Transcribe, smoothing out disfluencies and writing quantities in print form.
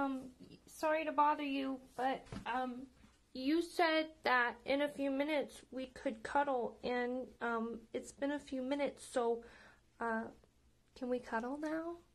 sorry to bother you, but, you said that in a few minutes we could cuddle, and, it's been a few minutes, so, can we cuddle now?